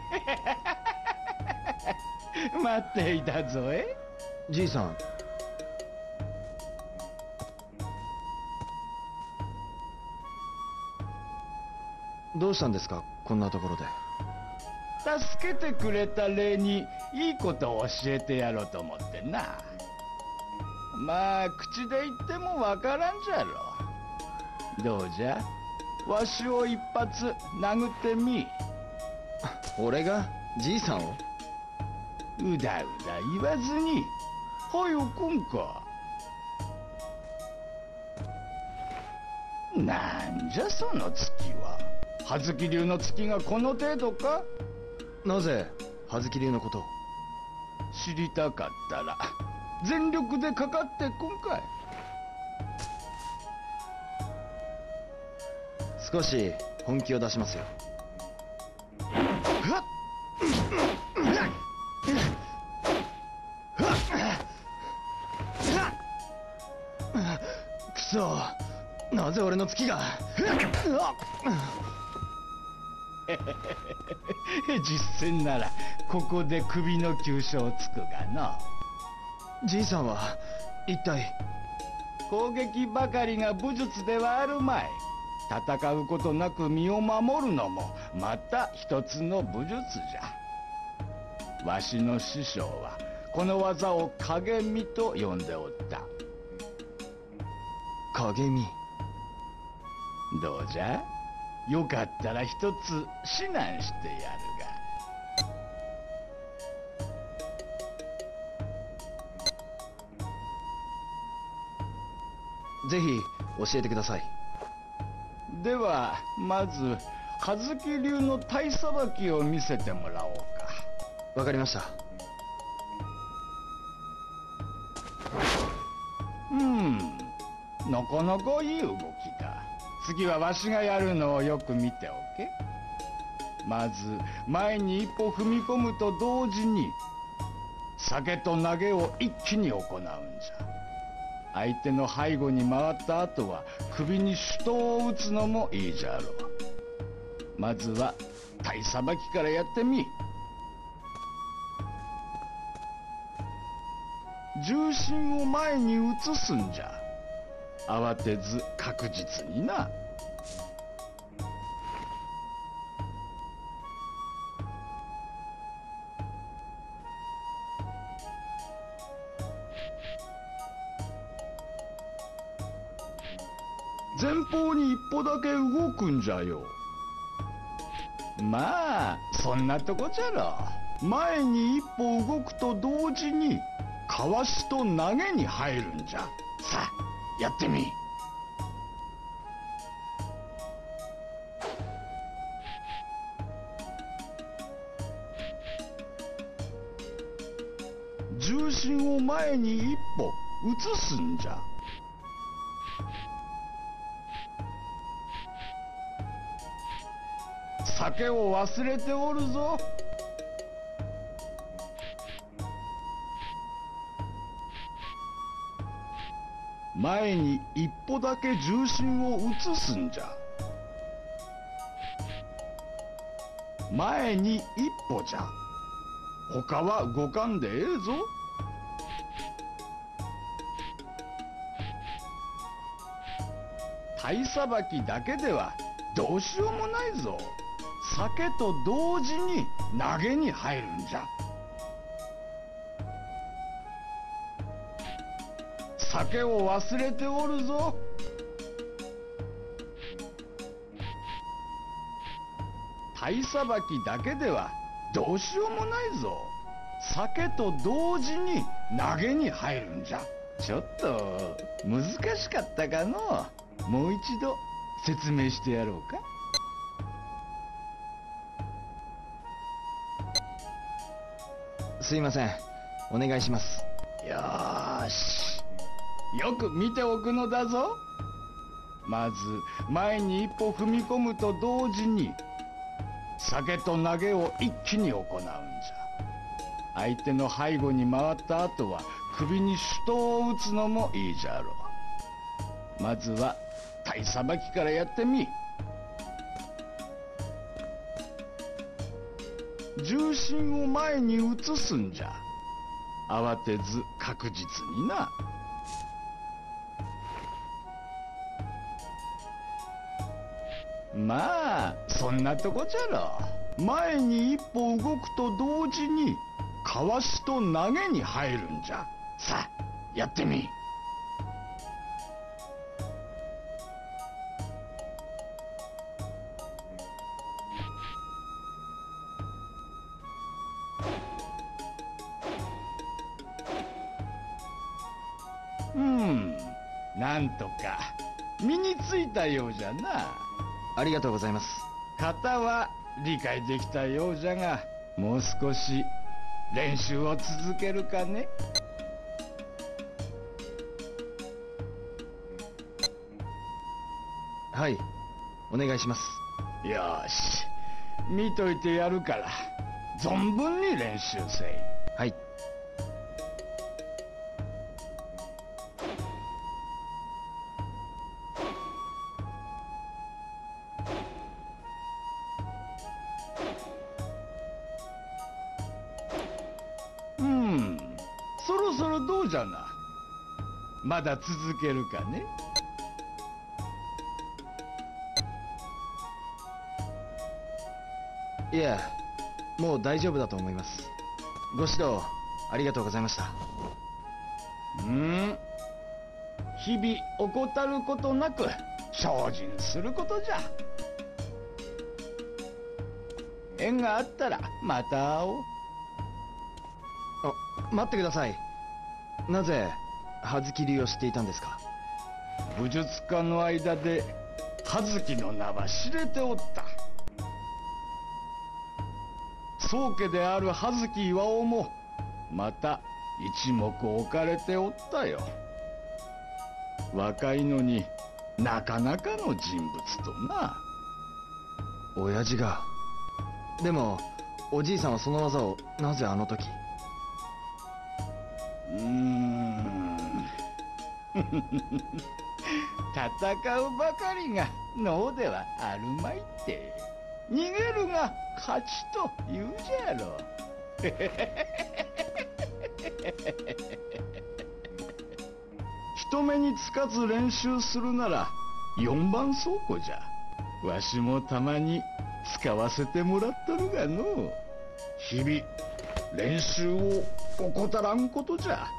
待っていたぞ。 じいさん。どうしたんですか、こんなところで。 助けてくれた礼にいいことを教えてやろうと思ってな。まあ口で言ってもわからんじゃろ。どうじゃ、わしを一発殴ってみ。 俺がじいさんを？ うだうだ言わずにはよ来んか。なんじゃその月は。葉月流の月がこの程度か。 なぜ葉月流のことを？ 知りたかったら全力でかかってこんかい。 少し本気を出しますよ。くそ、なぜ俺の月が。 実戦ならここで首の急所をつくがな。 じいさんは一体？ 攻撃ばかりが武術ではあるまい。戦うことなく身を守るのもまた一つの武術じゃ。わしの師匠はこの技を影身と呼んでおった。 影身。 どうじゃ、よかったら一つ指南してやるが。ぜひ教えてください。 ではまず葉月流の体さばきを見せてもらおうか。 わかりました。 なかなかいい動きだ。次はわしがやるのをよく見ておけ。まず前に一歩踏み込むと同時に酒と投げを一気に行うんじゃ。相手の背後に回った後は首に手刀を打つのもいいじゃろう。まずは体さばきからやってみ。重心を前に移すんじゃ。慌てず確実にな。前方に一歩だけ動くんじゃよ。まあそんなとこじゃろ。前に一歩動くと同時にかわしと投げに入るんじゃ。さあやってみ。重心を前に一歩移すんじゃ。酒を忘れておるぞ。前に一歩だけ重心を移すんじゃ。前に一歩じゃ。他は動かんでええぞ。体さばきだけではどうしようもないぞ。酒と同時に投げに入るんじゃ。酒を忘れておるぞ。体さばきだけではどうしようもないぞ。酒と同時に投げに入るんじゃ。ちょっと難しかったかのう。もう一度説明してやろうか。 すいません、お願いします。 よーし、よく見ておくのだぞ。まず前に一歩踏み込むと同時に酒と投げを一気に行うんじゃ。相手の背後に回った後は首に手刀を打つのもいいじゃろう。まずは体さばきからやってみ。 重心を前に移すんじゃ。慌てず確実にな。まあそんなとこじゃろ。前に一歩動くと同時にかわしと投げに入るんじゃ。さあやってみ。なんとか身についたようじゃな。 ありがとうございます。 型は理解できたようじゃが、もう少し練習を続けるかね。 はい、お願いします。 よし、見といてやるから存分に練習せい。 はい。 そろそろどうじゃな。まだ続けるかね。 いえ、もう大丈夫だと思います。ご指導ありがとうございました。 日々怠ることなく精進することじゃ。縁があったらまた会おう。 待ってください。なぜ葉月流を知っていたんですか？ 武術家の間で葉月の名は知れておった。宗家である葉月巌もまた一目置かれておったよ。若いのになかなかの人物とな。 親父が。でもおじいさんはその技をなぜあの時。 戦うばかりが能ではあるまいって。逃げるが勝ちと言うじゃろ。人目につかず練習するなら4番倉庫じゃ。わしもたまに使わせてもらっとるがの。日々練習を怠らんことじゃ。